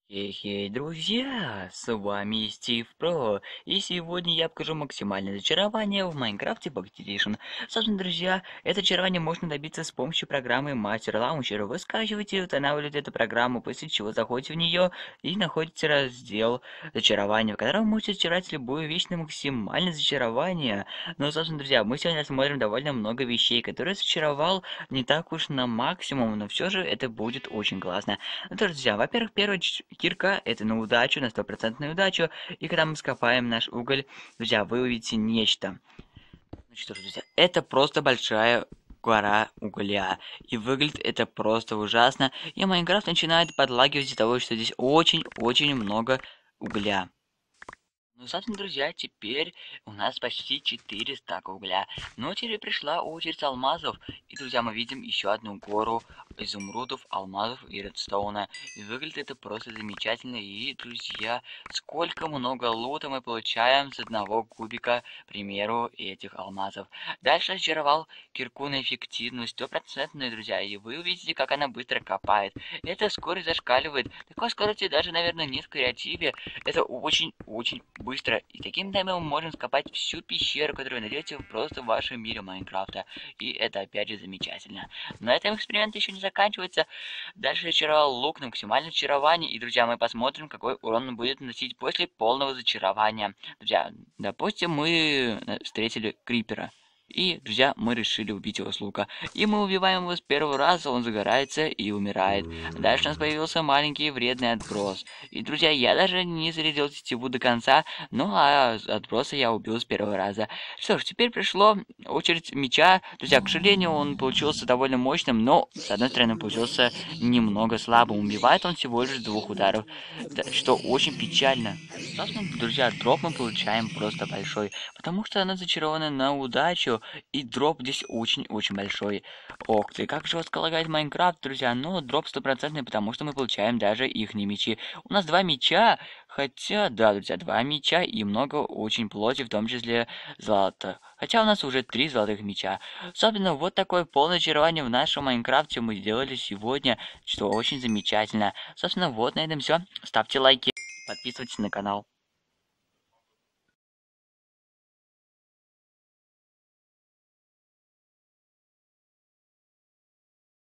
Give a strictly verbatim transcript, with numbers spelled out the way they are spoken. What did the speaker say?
Хей-хей, друзья, с вами Стив Про, и сегодня я покажу максимальное зачарование в Майнкрафте Pocket Edition. Собственно, друзья, это зачарование можно добиться с помощью программы Master Launcher. Вы скачиваете и устанавливаете эту программу, после чего заходите в нее и находите раздел зачарования, в котором можете зачаровать любую вещь на максимальное зачарование. Но, собственно, друзья, мы сегодня смотрим довольно много вещей, которые зачаровал не так уж на максимум, но все же это будет очень классно. Ну, то, друзья, во-первых, первая ч- кирка это на удачу, на стопроцентную удачу. И когда мы скопаем наш уголь, друзья, вы увидите нечто. Ну что ж, друзья, это просто большая гора угля. И выглядит это просто ужасно. И Майнкрафт начинает подлагивать из-за того, что здесь очень-очень много угля. Ну, собственно, друзья, теперь у нас почти четыре стака угля. Но теперь пришла очередь алмазов. И, друзья, мы видим еще одну гору изумрудов, алмазов и редстоуна. И выглядит это просто замечательно. И, друзья, сколько много лута мы получаем с одного кубика, к примеру, этих алмазов. Дальше очаровал кирку на эффективность стопроцентную, друзья. И вы увидите, как она быстро копает. Эта скорость зашкаливает. Такой скорости даже, наверное, нет в креативе. Это очень-очень быстро. И таким темпом мы можем скопать всю пещеру, которую вы найдете просто в вашем мире Майнкрафта. И это опять же замечательно. На этом эксперимент еще не заканчивается. Дальше я зачаровал лук на максимальное зачарование. И, друзья, мы посмотрим, какой урон он будет наносить после полного зачарования. Друзья, допустим, мы встретили крипера. И, друзья, мы решили убить его с лука. И мы убиваем его с первого раза, он загорается и умирает. Дальше у нас появился маленький вредный отброс. И, друзья, я даже не зарядил тетиву до конца, ну а отброса я убил с первого раза. Что ж, теперь пришло очередь меча. Друзья, к сожалению, он получился довольно мощным, но, с одной стороны, получился немного слабым. Убивает он всего лишь с двух ударов, что очень печально. Собственно, друзья, дроп мы получаем просто большой, потому что она зачарована на удачу, и дроп здесь очень-очень большой. Ох ты, как же лагает Майнкрафт, друзья, но дроп стопроцентный, потому что мы получаем даже их мечи. У нас два меча, хотя, да, друзья, два меча и много очень плоти, в том числе золота. Хотя у нас уже три золотых меча. Собственно, вот такое полное зачарование в нашем Майнкрафте мы сделали сегодня, что очень замечательно. Собственно, вот на этом все. Ставьте лайки, подписывайтесь на канал.